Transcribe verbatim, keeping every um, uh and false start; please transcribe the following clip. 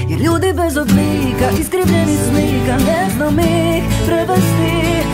I ljudi bez oblika, iskrivljenih slika, ne znam ih prevesti.